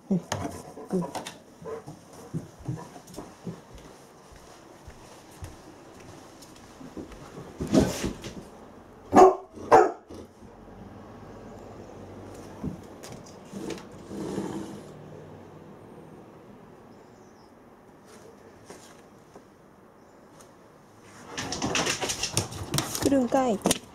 うん。うん。来るんかい。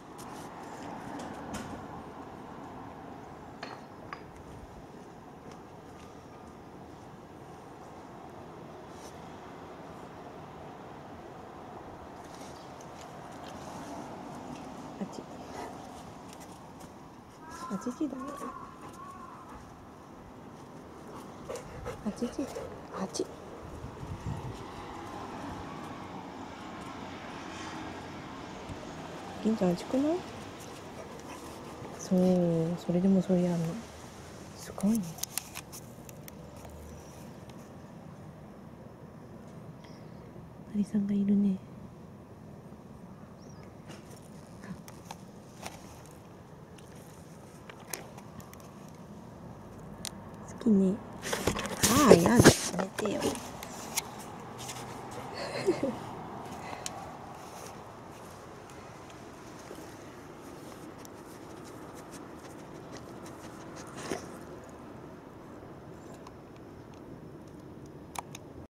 あち。あちちだね。あちち。あち。銀ちゃんあちくない？そう、それでもそれやんの。すごいね。アリさんがいるね。好きね。ああ、やだ。寝てよ。